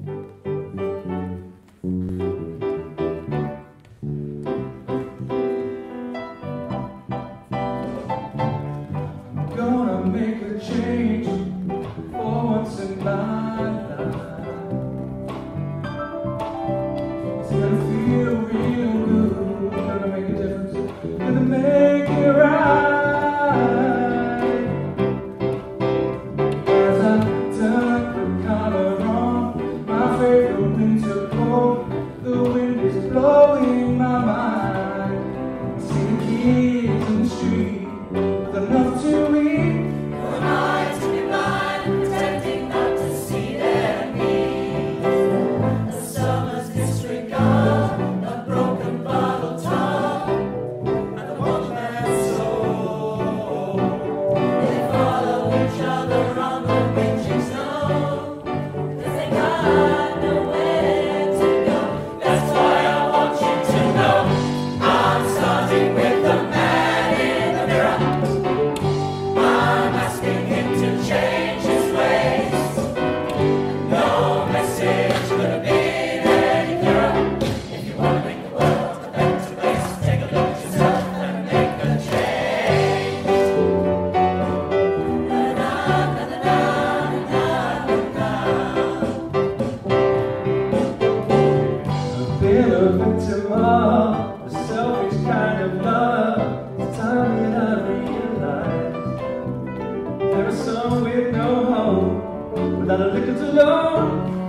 Gonna make a change for once in my life. It's gonna feel real good. Gonna make a difference. Gonna make it right. As I tuck the collar on my favorite winter coat, the wind is blowing my mind. See the kids in the street with enough to eat. A selfish kind of love. It's time that I realize there is some with no home, without a liquor to love.